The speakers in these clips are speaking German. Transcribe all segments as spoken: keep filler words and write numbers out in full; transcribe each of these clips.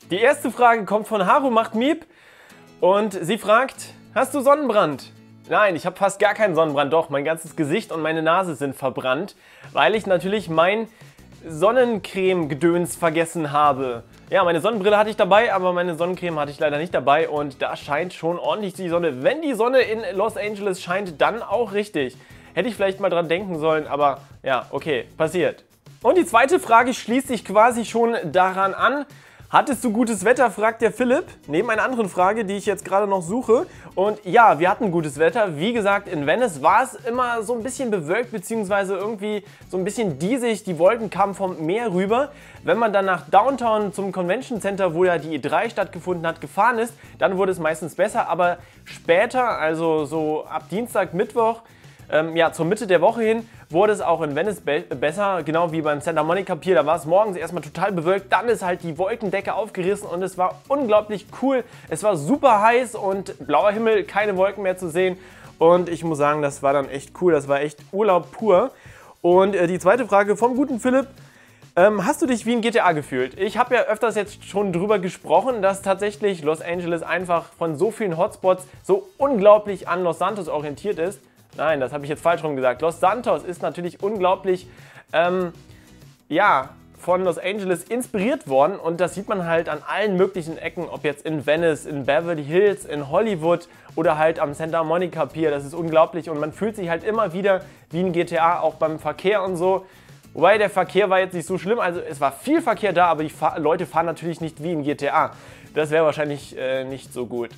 Die erste Frage kommt von Haru macht Miep und sie fragt, hast du Sonnenbrand? Nein, ich habe fast gar keinen Sonnenbrand, doch mein ganzes Gesicht und meine Nase sind verbrannt, weil ich natürlich mein Sonnencreme-Gedöns vergessen habe. Ja, meine Sonnenbrille hatte ich dabei, aber meine Sonnencreme hatte ich leider nicht dabei und da scheint schon ordentlich die Sonne. Wenn die Sonne in Los Angeles scheint, dann auch richtig. Hätte ich vielleicht mal dran denken sollen, aber ja, okay, passiert. Und die zweite Frage schließt sich quasi schon daran an. Hattest du gutes Wetter, fragt der Philipp, neben einer anderen Frage, die ich jetzt gerade noch suche. Und ja, wir hatten gutes Wetter. Wie gesagt, in Venice war es immer so ein bisschen bewölkt, beziehungsweise irgendwie so ein bisschen diesig. Die Wolken kamen vom Meer rüber. Wenn man dann nach Downtown zum Convention Center, wo ja die E drei stattgefunden hat, gefahren ist, dann wurde es meistens besser. Aber später, also so ab Dienstag, Mittwoch, Ähm, ja, zur Mitte der Woche hin wurde es auch in Venice be besser, genau wie beim Santa Monica Pier. Da war es morgens erstmal total bewölkt, dann ist halt die Wolkendecke aufgerissen und es war unglaublich cool. Es war super heiß und blauer Himmel, keine Wolken mehr zu sehen. Und ich muss sagen, das war dann echt cool, das war echt Urlaub pur. Und äh, die zweite Frage vom guten Philipp. Ähm, hast du dich wie in G T A gefühlt? Ich habe ja öfters jetzt schon drüber gesprochen, dass tatsächlich Los Angeles einfach von so vielen Hotspots so unglaublich an Los Santos orientiert ist. Nein, das habe ich jetzt falsch rum gesagt. Los Santos ist natürlich unglaublich, ähm, ja, von Los Angeles inspiriert worden und das sieht man halt an allen möglichen Ecken, ob jetzt in Venice, in Beverly Hills, in Hollywood oder halt am Santa Monica Pier. Das ist unglaublich und man fühlt sich halt immer wieder wie in G T A, auch beim Verkehr und so. Wobei der Verkehr war jetzt nicht so schlimm, also es war viel Verkehr da, aber die Fahr- Leute fahren natürlich nicht wie in G T A. Das wäre wahrscheinlich äh, nicht so gut.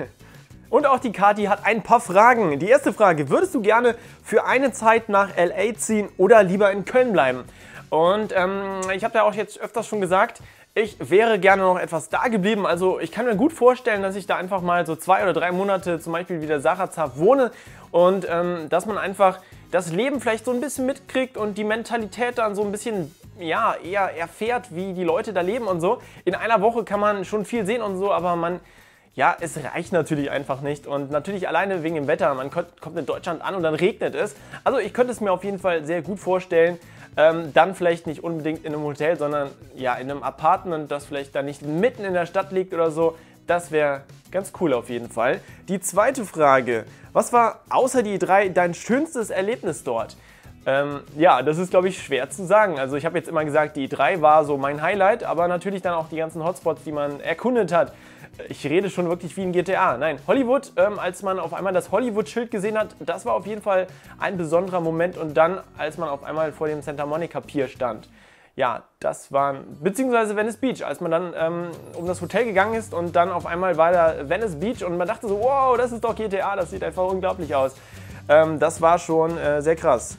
Und auch die Kathi hat ein paar Fragen. Die erste Frage, würdest du gerne für eine Zeit nach L A ziehen oder lieber in Köln bleiben? Und ähm, ich habe ja auch jetzt öfters schon gesagt, ich wäre gerne noch etwas da geblieben. Also ich kann mir gut vorstellen, dass ich da einfach mal so zwei oder drei Monate zum Beispiel wieder Sarazar wohne und ähm, dass man einfach das Leben vielleicht so ein bisschen mitkriegt und die Mentalität dann so ein bisschen ja, eher erfährt, wie die Leute da leben und so. In einer Woche kann man schon viel sehen und so, aber man... Ja, es reicht natürlich einfach nicht und natürlich alleine wegen dem Wetter. Man kommt in Deutschland an und dann regnet es. Also ich könnte es mir auf jeden Fall sehr gut vorstellen, ähm, dann vielleicht nicht unbedingt in einem Hotel, sondern ja in einem Apartment, das vielleicht dann nicht mitten in der Stadt liegt oder so. Das wäre ganz cool auf jeden Fall. Die zweite Frage, was war außer die drei dein schönstes Erlebnis dort? Ähm, ja, das ist, glaube ich, schwer zu sagen. Also ich habe jetzt immer gesagt, die E drei war so mein Highlight, aber natürlich dann auch die ganzen Hotspots, die man erkundet hat. Ich rede schon wirklich wie in G T A. Nein, Hollywood, ähm, als man auf einmal das Hollywood-Schild gesehen hat, das war auf jeden Fall ein besonderer Moment. Und dann, als man auf einmal vor dem Santa Monica Pier stand. Ja, das war, beziehungsweise Venice Beach, als man dann ähm, um das Hotel gegangen ist und dann auf einmal war da Venice Beach und man dachte so, wow, das ist doch G T A, das sieht einfach unglaublich aus. Ähm, das war schon äh, sehr krass.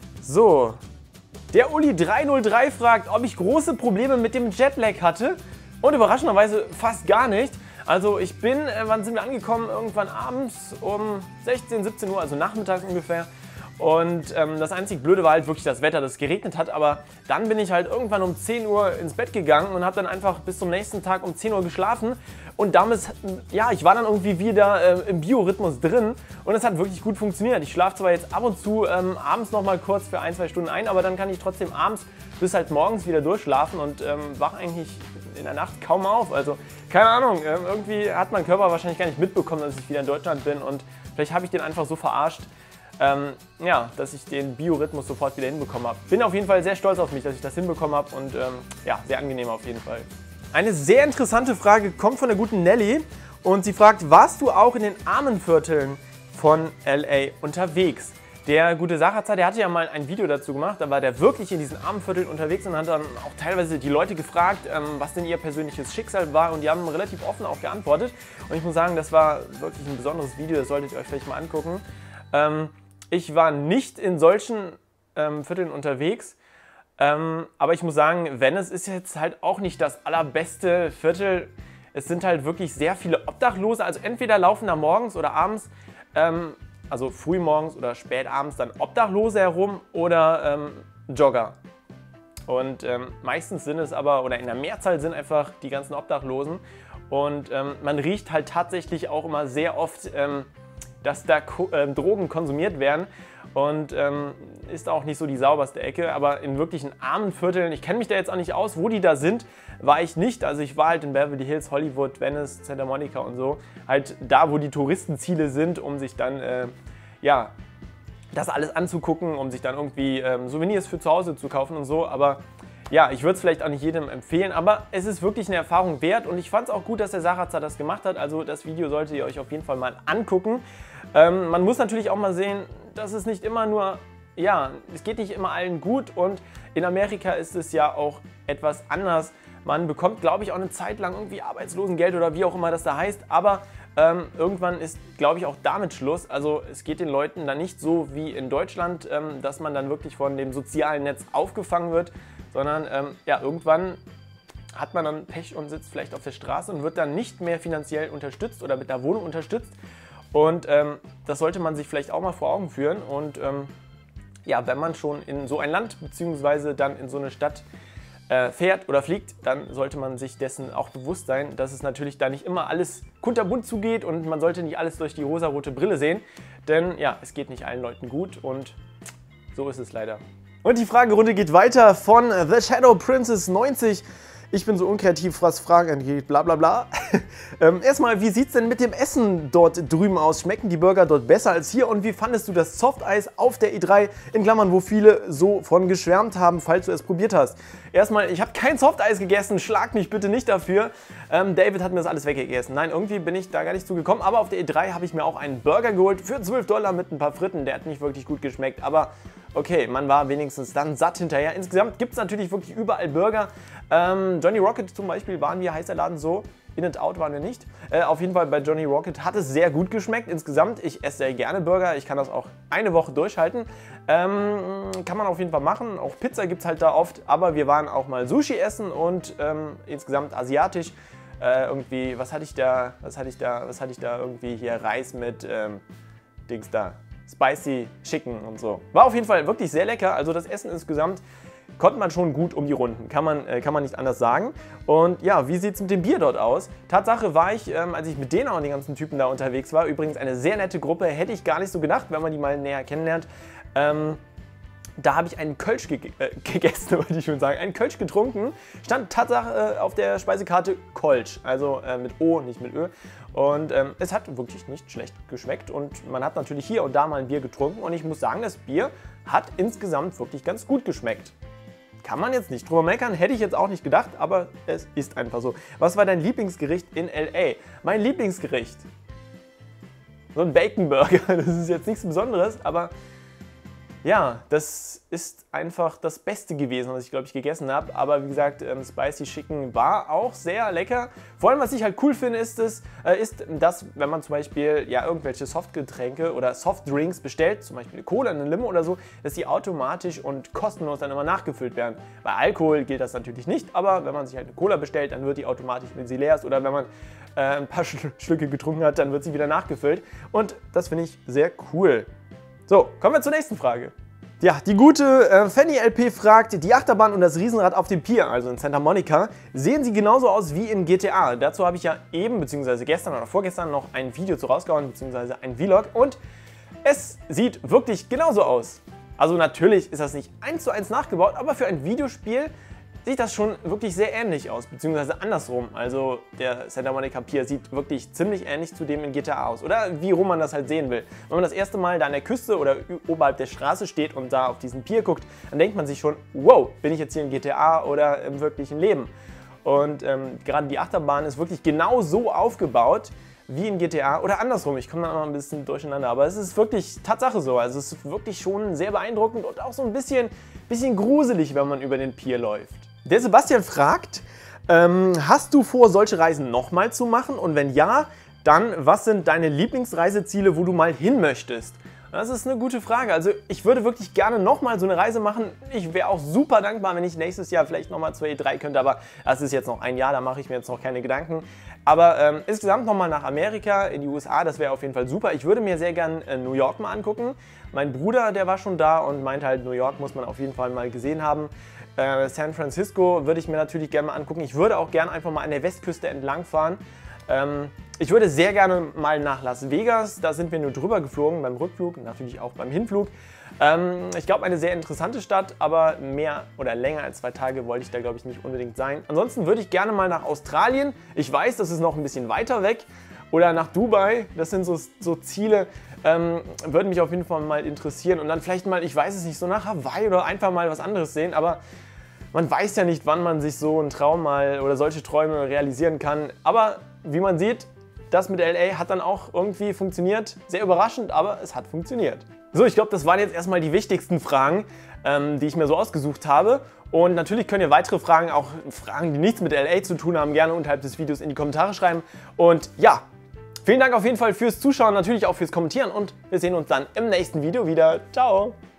So, der Uli drei null drei fragt, ob ich große Probleme mit dem Jetlag hatte. Und überraschenderweise fast gar nicht. Also ich bin, äh, wann sind wir angekommen? Irgendwann abends um sechzehn, siebzehn Uhr, also nachmittags ungefähr. Und ähm, das einzig Blöde war halt wirklich das Wetter, dass es geregnet hat. Aber dann bin ich halt irgendwann um zehn Uhr ins Bett gegangen und habe dann einfach bis zum nächsten Tag um zehn Uhr geschlafen. Und damit, ja, ich war dann irgendwie wieder äh, im Biorhythmus drin und es hat wirklich gut funktioniert. Ich schlafe zwar jetzt ab und zu ähm, abends noch mal kurz für ein, zwei Stunden ein, aber dann kann ich trotzdem abends bis halt morgens wieder durchschlafen und ähm, wach eigentlich in der Nacht kaum auf. Also keine Ahnung, ähm, irgendwie hat mein Körper wahrscheinlich gar nicht mitbekommen, dass ich wieder in Deutschland bin und vielleicht habe ich den einfach so verarscht, ähm, ja, dass ich den Biorhythmus sofort wieder hinbekommen habe. Bin auf jeden Fall sehr stolz auf mich, dass ich das hinbekommen habe und ähm, ja, sehr angenehm auf jeden Fall. Eine sehr interessante Frage kommt von der guten Nelly und sie fragt, warst du auch in den Armenvierteln von L A unterwegs? Der gute Sarazar, der hatte ja mal ein Video dazu gemacht, da war der wirklich in diesen Armenvierteln unterwegs und hat dann auch teilweise die Leute gefragt, ähm, was denn ihr persönliches Schicksal war und die haben relativ offen auch geantwortet und ich muss sagen, das war wirklich ein besonderes Video, das solltet ihr euch vielleicht mal angucken. Ähm, ich war nicht in solchen ähm, Vierteln unterwegs, ähm, aber ich muss sagen, Venice ist jetzt halt auch nicht das allerbeste Viertel. Es sind halt wirklich sehr viele Obdachlose, also entweder laufen da morgens oder abends ähm, also früh morgens oder spät abends dann Obdachlose herum oder ähm, Jogger. Und ähm, meistens sind es aber, oder in der Mehrzahl sind einfach die ganzen Obdachlosen. Und ähm, man riecht halt tatsächlich auch immer sehr oft ähm, dass da Ko äh, Drogen konsumiert werden und ähm, ist auch nicht so die sauberste Ecke, aber in wirklichen armen Vierteln, ich kenne mich da jetzt auch nicht aus, wo die da sind, war ich nicht. Also ich war halt in Beverly Hills, Hollywood, Venice, Santa Monica und so, halt da, wo die Touristenziele sind, um sich dann, äh, ja, das alles anzugucken, um sich dann irgendwie ähm, Souvenirs für zu Hause zu kaufen und so, aber ja, ich würde es vielleicht auch nicht jedem empfehlen, aber es ist wirklich eine Erfahrung wert und ich fand es auch gut, dass der Sarazar das gemacht hat, also das Video solltet ihr euch auf jeden Fall mal angucken. Ähm, man muss natürlich auch mal sehen, dass es nicht immer nur, ja, es geht nicht immer allen gut und in Amerika ist es ja auch etwas anders. Man bekommt, glaube ich, auch eine Zeit lang irgendwie Arbeitslosengeld oder wie auch immer das da heißt, aber ähm, irgendwann ist, glaube ich, auch damit Schluss. Also es geht den Leuten dann nicht so wie in Deutschland, ähm, dass man dann wirklich von dem sozialen Netz aufgefangen wird, sondern ähm, ja, irgendwann hat man dann Pech und sitzt vielleicht auf der Straße und wird dann nicht mehr finanziell unterstützt oder mit der Wohnung unterstützt. Und ähm, das sollte man sich vielleicht auch mal vor Augen führen. Und ähm, ja, wenn man schon in so ein Land bzw. dann in so eine Stadt äh, fährt oder fliegt, dann sollte man sich dessen auch bewusst sein, dass es natürlich da nicht immer alles kunterbunt zugeht und man sollte nicht alles durch die rosarote Brille sehen. Denn ja, es geht nicht allen Leuten gut und so ist es leider. Und die Fragerunde geht weiter von The Shadow Princess neunzig. Ich bin so unkreativ, was Fragen angeht, bla bla bla. ähm, erstmal, wie sieht es denn mit dem Essen dort drüben aus? Schmecken die Burger dort besser als hier? Und wie fandest du das Softeis auf der E drei, in Klammern, wo viele so von geschwärmt haben, falls du es probiert hast? Erstmal, ich habe kein Softeis gegessen, schlag mich bitte nicht dafür. Ähm, David hat mir das alles weggegessen. Nein, irgendwie bin ich da gar nicht zugekommen. Aber auf der E drei habe ich mir auch einen Burger geholt für zwölf Dollar mit ein paar Fritten. Der hat nicht wirklich gut geschmeckt, aber okay, man war wenigstens dann satt hinterher. Insgesamt gibt es natürlich wirklich überall Burger. Ähm, Johnny Rocket zum Beispiel waren wir, heißt der Laden so. In-N-Out waren wir nicht. Äh, auf jeden Fall bei Johnny Rocket hat es sehr gut geschmeckt insgesamt. Ich esse sehr gerne Burger. Ich kann das auch eine Woche durchhalten. Ähm, kann man auf jeden Fall machen. Auch Pizza gibt es halt da oft. Aber wir waren auch mal Sushi essen und ähm, insgesamt asiatisch. Äh, irgendwie, was hatte ich da, was hatte ich da, was hatte ich da irgendwie hier Reis mit ähm, Dings da. Spicy Chicken und so. War auf jeden Fall wirklich sehr lecker. Also das Essen insgesamt konnte man schon gut um die Runden. Kann man, äh, kann man nicht anders sagen. Und ja, wie sieht es mit dem Bier dort aus? Tatsache war ich, ähm, als ich mit denen und den ganzen Typen da unterwegs war, übrigens eine sehr nette Gruppe, hätte ich gar nicht so gedacht, wenn man die mal näher kennenlernt. Ähm, Da habe ich einen Kölsch ge äh, gegessen, wollte ich schon sagen. Einen Kölsch getrunken. Stand Tatsache äh, auf der Speisekarte Kolsch. Also äh, mit O, nicht mit Ö. Und ähm, es hat wirklich nicht schlecht geschmeckt. Und man hat natürlich hier und da mal ein Bier getrunken. Und ich muss sagen, das Bier hat insgesamt wirklich ganz gut geschmeckt. Kann man jetzt nicht drüber meckern, hätte ich jetzt auch nicht gedacht, aber es ist einfach so. Was war dein Lieblingsgericht in L A? Mein Lieblingsgericht? So ein Bacon Burger. Das ist jetzt nichts Besonderes, aber ja, das ist einfach das Beste gewesen, was ich, glaube ich, gegessen habe. Aber wie gesagt, ähm, Spicy Chicken war auch sehr lecker. Vor allem, was ich halt cool finde, ist, es, äh, ist dass, wenn man zum Beispiel ja, irgendwelche Softgetränke oder Softdrinks bestellt, zum Beispiel eine Cola, eine Limo oder so, dass die automatisch und kostenlos dann immer nachgefüllt werden. Bei Alkohol gilt das natürlich nicht, aber wenn man sich halt eine Cola bestellt, dann wird die automatisch, wenn sie leer ist, oder wenn man äh, ein paar Sch Schlücke getrunken hat, dann wird sie wieder nachgefüllt. Und das finde ich sehr cool. So, kommen wir zur nächsten Frage. Ja, die gute äh, Fanny L P fragt, die Achterbahn und das Riesenrad auf dem Pier, also in Santa Monica, sehen sie genauso aus wie in G T A. Dazu habe ich ja eben, beziehungsweise gestern oder vorgestern noch ein Video zu rausgehauen, beziehungsweise ein Vlog, und es sieht wirklich genauso aus. Also natürlich ist das nicht eins zu eins nachgebaut, aber für ein Videospiel sieht das schon wirklich sehr ähnlich aus, beziehungsweise andersrum. Also der Santa Monica Pier sieht wirklich ziemlich ähnlich zu dem in G T A aus. Oder wie rum man das halt sehen will. Wenn man das erste Mal da an der Küste oder oberhalb der Straße steht und da auf diesen Pier guckt, dann denkt man sich schon, wow, bin ich jetzt hier in G T A oder im wirklichen Leben? Und ähm, gerade die Achterbahn ist wirklich genau so aufgebaut wie in G T A oder andersrum. Ich komme da immer ein bisschen durcheinander, aber es ist wirklich Tatsache so. Also es ist wirklich schon sehr beeindruckend und auch so ein bisschen, bisschen gruselig, wenn man über den Pier läuft. Der Sebastian fragt, ähm, hast du vor, solche Reisen nochmal zu machen? Und wenn ja, dann was sind deine Lieblingsreiseziele, wo du mal hin möchtest? Das ist eine gute Frage. Also ich würde wirklich gerne nochmal so eine Reise machen. Ich wäre auch super dankbar, wenn ich nächstes Jahr vielleicht nochmal zur E drei könnte, aber das ist jetzt noch ein Jahr, da mache ich mir jetzt noch keine Gedanken. Aber ähm, insgesamt nochmal nach Amerika, in die U S A, das wäre auf jeden Fall super. Ich würde mir sehr gern äh, New York mal angucken. Mein Bruder, der war schon da und meinte halt, New York muss man auf jeden Fall mal gesehen haben. Äh, San Francisco würde ich mir natürlich gerne mal angucken. Ich würde auch gerne einfach mal an der Westküste entlang fahren. Ähm, ich würde sehr gerne mal nach Las Vegas, da sind wir nur drüber geflogen, beim Rückflug, natürlich auch beim Hinflug. Ähm, ich glaube, eine sehr interessante Stadt, aber mehr oder länger als zwei Tage wollte ich da, glaube ich, nicht unbedingt sein. Ansonsten würde ich gerne mal nach Australien. Ich weiß, das ist noch ein bisschen weiter weg. Oder nach Dubai, das sind so, so Ziele, ähm, würden mich auf jeden Fall mal interessieren. Und dann vielleicht mal, ich weiß es nicht, so nach Hawaii oder einfach mal was anderes sehen. Aber man weiß ja nicht, wann man sich so einen Traum mal oder solche Träume realisieren kann. Aber wie man sieht, das mit L A hat dann auch irgendwie funktioniert. Sehr überraschend, aber es hat funktioniert. So, ich glaube, das waren jetzt erstmal die wichtigsten Fragen, ähm, die ich mir so ausgesucht habe. Und natürlich könnt ihr weitere Fragen, auch Fragen, die nichts mit L A zu tun haben, gerne unterhalb des Videos in die Kommentare schreiben. Und ja, vielen Dank auf jeden Fall fürs Zuschauen, natürlich auch fürs Kommentieren und wir sehen uns dann im nächsten Video wieder. Ciao!